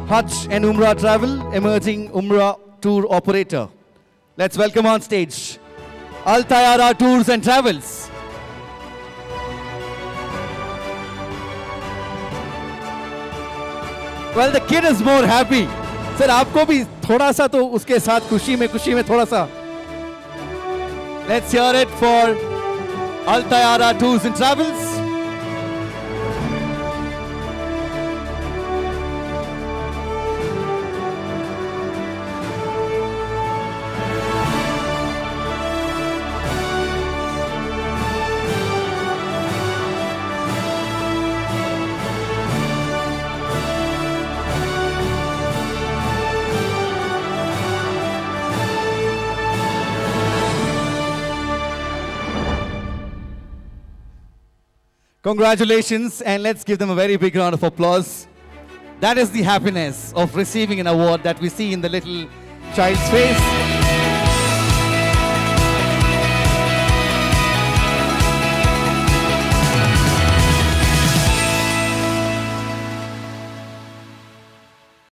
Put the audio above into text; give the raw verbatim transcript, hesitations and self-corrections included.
Hajj and Umrah Travel, emerging Umrah tour operator. Let's welcome on stage AL-TAYYARAH Tours and Travels. Well, the kid is more happy. Sir, आपको भी थोड़ा सा तो उसके साथ खुशी में खुशी में थोड़ा सा. Let's hear it for AL-TAYYARAH Tours and Travels. Congratulations, and let's give them a very big round of applause. That is the happiness of receiving an award that we see in the little child's face.